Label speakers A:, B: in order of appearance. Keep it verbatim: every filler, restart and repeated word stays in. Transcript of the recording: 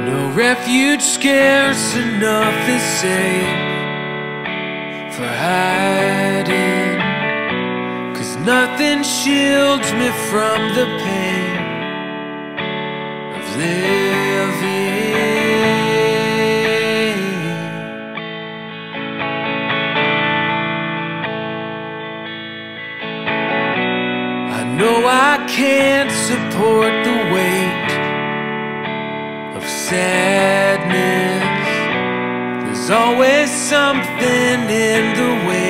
A: No refuge scarce enough is safe for hiding, 'cause nothing shields me from the pain of living. I know I can't support the weight of sadness. There's always something in the way